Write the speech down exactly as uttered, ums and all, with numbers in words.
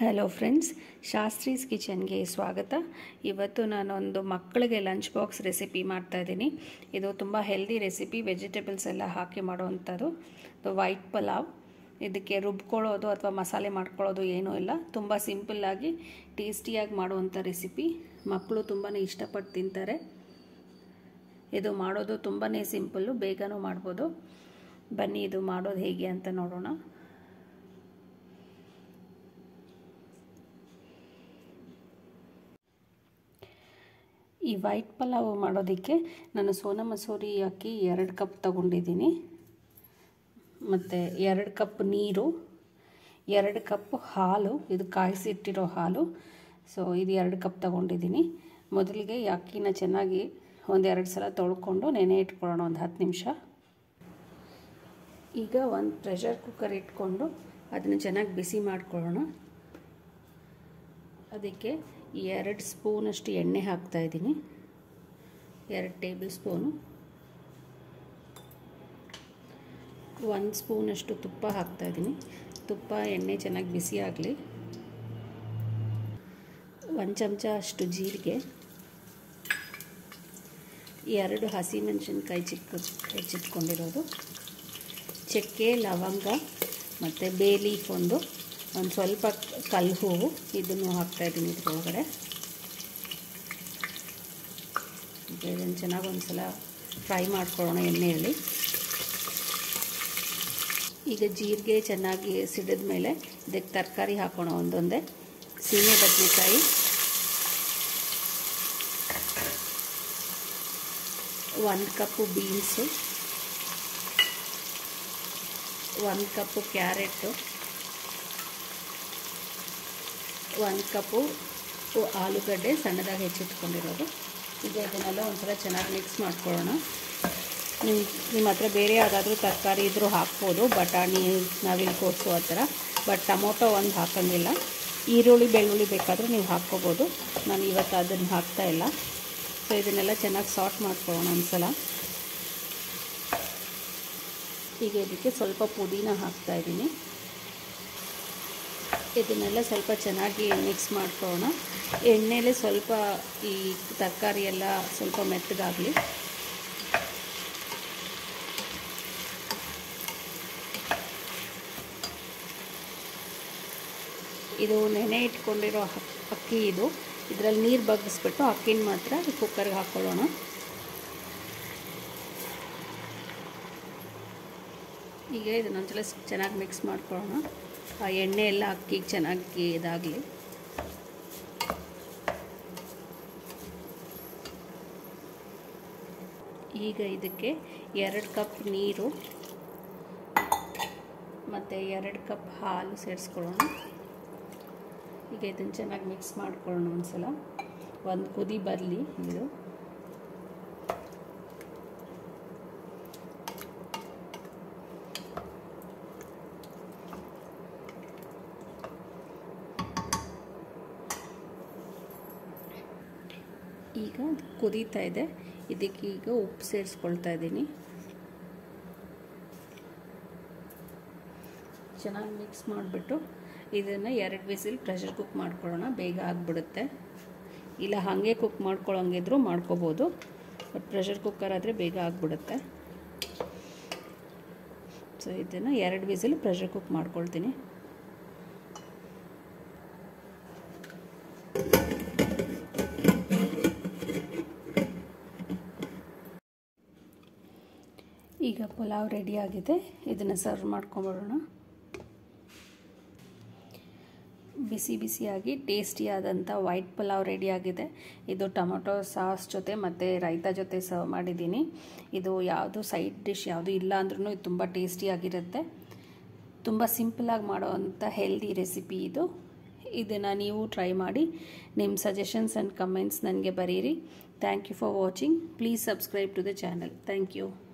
Hello friends, Shastri's ಕಿಚನ್ಗೆ ಸ್ವಾಗತ. ಇವತ್ತು ನಾನೊಂದು ಮಕ್ಕಳಿಗೆ ಲಂಚ್ ಬಾಕ್ಸ್ ರೆಸಿಪಿ ಮಾಡ್ತಾಯಿದ್ದೀನಿ. ಇದು ತುಂಬ ಹೆಲ್ದಿ ರೆಸಿಪಿ, ವೆಜಿಟೇಬಲ್ಸ್ ಎಲ್ಲ ಹಾಕಿ ಮಾಡೋವಂಥದ್ದು. ಇದು ವೈಟ್ ಪಲಾವ್. ಇದಕ್ಕೆ ರುಬ್ಕೊಳ್ಳೋದು ಅಥವಾ ಮಸಾಲೆ ಮಾಡ್ಕೊಳ್ಳೋದು ಏನೂ ಇಲ್ಲ. ತುಂಬ ಸಿಂಪಲ್ಲಾಗಿ ಟೇಸ್ಟಿಯಾಗಿ ಮಾಡುವಂಥ ರೆಸಿಪಿ. ಮಕ್ಕಳು ತುಂಬಾ ಇಷ್ಟಪಟ್ಟು ತಿಂತಾರೆ. ಇದು ಮಾಡೋದು ತುಂಬಾ ಸಿಂಪಲ್ಲು, ಬೇಗನೂ ಮಾಡ್ಬೋದು. ಬನ್ನಿ ಇದು ಮಾಡೋದು ಹೇಗೆ ಅಂತ ನೋಡೋಣ. ಈ ವೈಟ್ ಪಲಾವ್ ಮಾಡೋದಕ್ಕೆ ನಾನು ಸೋನಾ ಮಸೂರಿ ಅಕ್ಕಿ ಎರಡು ಕಪ್ ತಗೊಂಡಿದ್ದೀನಿ. ಮತ್ತು ಎರಡು ಕಪ್ ನೀರು, ಎರಡು ಕಪ್ ಹಾಲು, ಇದು ಕಾಯಿಸಿಟ್ಟಿರೋ ಹಾಲು. ಸೊ ಇದು ಎರಡು ಕಪ್ ತಗೊಂಡಿದ್ದೀನಿ. ಮೊದಲಿಗೆ ಈ ಅಕ್ಕಿನ ಚೆನ್ನಾಗಿ ಒಂದೆರಡು ಸಲ ತೊಳ್ಕೊಂಡು ನೆನೆ ಇಟ್ಕೊಳ್ಳೋಣ ಒಂದು ಹತ್ತು ನಿಮಿಷ. ಈಗ ಒಂದು ಪ್ರೆಷರ್ ಕುಕ್ಕರ್ ಇಟ್ಕೊಂಡು ಅದನ್ನು ಚೆನ್ನಾಗಿ ಬಿಸಿ ಮಾಡ್ಕೊಳ್ಳೋಣ. ಅದಕ್ಕೆ ಎರಡು ಸ್ಪೂನಷ್ಟು ಎಣ್ಣೆ ಹಾಕ್ತಾಯಿದ್ದೀನಿ, ಎರಡು ಟೇಬಲ್ ಸ್ಪೂನು. ಒಂದು ಸ್ಪೂನಷ್ಟು ತುಪ್ಪ ಹಾಕ್ತಾಯಿದ್ದೀನಿ. ತುಪ್ಪ ಎಣ್ಣೆ ಚೆನ್ನಾಗಿ ಬಿಸಿ ಆಗಲಿ. ಒಂದು ಚಮಚ ಅಷ್ಟು ಜೀರಿಗೆ, ಎರಡು ಹಸಿಮೆಣಸಿನ್ಕಾಯಿ ಚಿಕ್ಕ ಹೆಚ್ಚಿಟ್ಕೊಂಡಿರೋದು, ಚಕ್ಕೆ, ಲವಂಗ ಮತ್ತು ಬೇ ಲೀಫ್ ಒಂದು ಒಂದು ಸ್ವಲ್ಪ ಕಲ್ಲು ಹೂವು, ಇದನ್ನು ಹಾಕ್ತಾಯಿದ್ದೀನಿ ಇದ್ರೊಳಗಡೆ. ಇದನ್ನು ಚೆನ್ನಾಗಿ ಒಂದು ಸಲ ಫ್ರೈ ಮಾಡ್ಕೊಳ್ಳೋಣ ಎಣ್ಣೆಯಲ್ಲಿ. ಈಗ ಜೀರಿಗೆ ಚೆನ್ನಾಗಿ ಸಿಡಿದ ಮೇಲೆ ಇದಕ್ಕೆ ತರಕಾರಿ ಹಾಕೋಣ. ಒಂದೊಂದೇ ಸೀಮೆ ಬದನೆಕಾಯಿ, ಒಂದು ಕಪ್ಪು ಬೀನ್ಸು, ಒಂದು ಕಪ್ಪು ಕ್ಯಾರೆಟು, ಒಂದು ಕಪ್ಪು ಆಲೂಗಡ್ಡೆ ಸಣ್ಣದಾಗಿ ಹೆಚ್ಚಿಟ್ಕೊಂಡಿರೋದು. ಈಗ ಇದನ್ನೆಲ್ಲ ಒಂದ್ಸಲ ಚೆನ್ನಾಗಿ ಮಿಕ್ಸ್ ಮಾಡ್ಕೊಳ್ಳೋಣ. ನಿಮ್ಮ ನಿಮ್ಮ ಹತ್ರ ಬೇರೆ ಯಾವುದಾದ್ರೂ ತರಕಾರಿ ಇದ್ದರೂ ಹಾಕ್ಬೋದು, ಬಟಾಣಿ, ನವಿಲುಕೋಸು ಆ ಥರ. ಬಟ್ ಟೊಮೊಟೊ ಒಂದು ಹಾಕೋಂಗಿಲ್ಲ. ಈರುಳ್ಳಿ, ಬೆಳ್ಳುಳ್ಳಿ ಬೇಕಾದರೂ ನೀವು ಹಾಕ್ಕೋಬೋದು. ನಾನು ಇವತ್ತು ಅದನ್ನು ಹಾಕ್ತಾಯಿಲ್ಲ. ಸೊ ಇದನ್ನೆಲ್ಲ ಚೆನ್ನಾಗಿ ಸಾರ್ಟ್ ಮಾಡ್ಕೊಳ್ಳೋಣ ಒಂದ್ಸಲ. ಈಗ ಇದಕ್ಕೆ ಸ್ವಲ್ಪ ಪುದೀನ ಹಾಕ್ತಾಯಿದ್ದೀನಿ. ಇದನ್ನೆಲ್ಲ ಸ್ವಲ್ಪ ಚೆನ್ನಾಗಿ ಮಿಕ್ಸ್ ಮಾಡ್ಕೊಳ್ಳೋಣ. ಎಣ್ಣೆಲೇ ಸ್ವಲ್ಪ ಈ ತರಕಾರಿ ಎಲ್ಲ ಸ್ವಲ್ಪ ಮೆತ್ತಗಾಗಲಿ. ಇದು ನೆನೆ ಇಟ್ಕೊಂಡಿರೋ ಅಕ್ಕಿ, ಇದು ಇದರಲ್ಲಿ ನೀರು ಬಗ್ಗಿಸ್ಬಿಟ್ಟು ಅಕ್ಕಿನ ಮಾತ್ರ ಕುಕ್ಕರ್ಗೆ ಹಾಕ್ಕೊಳ್ಳೋಣ. ಈಗ ಇದನ್ನೊಂದ್ಸಲ ಚೆನ್ನಾಗಿ ಮಿಕ್ಸ್ ಮಾಡ್ಕೊಳ್ಳೋಣ. ಆ ಎಣ್ಣೆ ಎಲ್ಲ ಅಕ್ಕಿಗೆ ಚೆನ್ನಾಗಿ ಇದಾಗಲಿ. ಈಗ ಇದಕ್ಕೆ ಎರಡು ಕಪ್ ನೀರು ಮತ್ತು ಎರಡು ಕಪ್ ಹಾಲು ಸೇರಿಸ್ಕೊಳ್ಳೋಣ. ಈಗ ಇದನ್ನು ಚೆನ್ನಾಗಿ ಮಿಕ್ಸ್ ಮಾಡ್ಕೊಳ್ಳೋಣ ಒಂದ್ಸಲ. ಒಂದು ಕುದಿ ಬರಲಿ ಇದು. ಈಗ ಕುದೀತಾ ಇದೆ. ಇದಕ್ಕೆ ಈಗ ಉಪ್ಪು ಸೇರಿಸ್ಕೊಳ್ತಾ ಇದ್ದೀನಿ. ಚೆನ್ನಾಗಿ ಮಿಕ್ಸ್ ಮಾಡಿಬಿಟ್ಟು ಇದನ್ನು ಎರಡು ವಿಸಿಲ್ ಪ್ರೆಷರ್ ಕುಕ್ ಮಾಡ್ಕೊಳ್ಳೋಣ. ಬೇಗ ಆಗಿಬಿಡುತ್ತೆ. ಇಲ್ಲ ಹಾಗೆ ಕುಕ್ ಮಾಡ್ಕೊಳ್ಳೋಂಗಿದ್ರು ಮಾಡ್ಕೋಬೋದು, ಬಟ್ ಪ್ರೆಷರ್ ಕುಕ್ಕರ್ ಆದರೆ ಬೇಗ ಆಗಿಬಿಡುತ್ತೆ. ಸೊ ಇದನ್ನು ಎರಡು ವಿಸಿಲ್ ಪ್ರೆಷರ್ ಕುಕ್ ಮಾಡ್ಕೊಳ್ತೀನಿ. ಈಗ ಪಲಾವ್ ರೆಡಿಯಾಗಿದೆ. ಇದನ್ನು ಸರ್ವ್ ಮಾಡ್ಕೊಂಬಿಡೋಣ. ಬಿಸಿ ಬಿಸಿಯಾಗಿ ಟೇಸ್ಟಿಯಾದಂಥ ವೈಟ್ ಪಲಾವ್ ರೆಡಿಯಾಗಿದೆ. ಇದು ಟೊಮೊಟೊ ಸಾಸ್ ಜೊತೆ ಮತ್ತು ರೈತಾ ಜೊತೆ ಸರ್ವ್ ಮಾಡಿದ್ದೀನಿ. ಇದು ಯಾವುದು ಸೈಡ್ ಡಿಶ್ ಯಾವುದು ಇಲ್ಲ ಅಂದ್ರೂ ಇದು ತುಂಬ ಟೇಸ್ಟಿಯಾಗಿರುತ್ತೆ. ತುಂಬ ಸಿಂಪಲಾಗಿ ಮಾಡೋವಂಥ ಹೆಲ್ದಿ ರೆಸಿಪಿ ಇದು. ಇದನ್ನು ನೀವು ಟ್ರೈ ಮಾಡಿ. ನಿಮ್ಮ ಸಜೆಷನ್ಸ್ ಆ್ಯಂಡ್ ಕಮೆಂಟ್ಸ್ ನನಗೆ ಬರೀರಿ. Thank you for watching. Please subscribe to the channel. Thank you.